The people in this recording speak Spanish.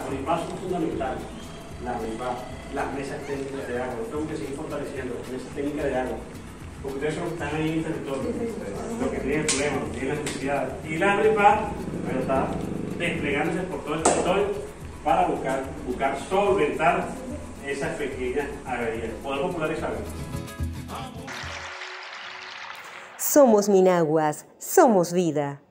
Los pasos fundamentales, las mesas técnicas de agua. Tengo que seguir fortaleciendo mesas técnicas de agua. Porque ustedes son los que están ahí en el territorio, los que tienen el problema, los que tienen la necesidad. Y la AMRIPA, bueno, está desplegándose por todo el territorio para buscar solventar esas pequeñas averías. Poder popularizar. Somos Minaguas, somos vida.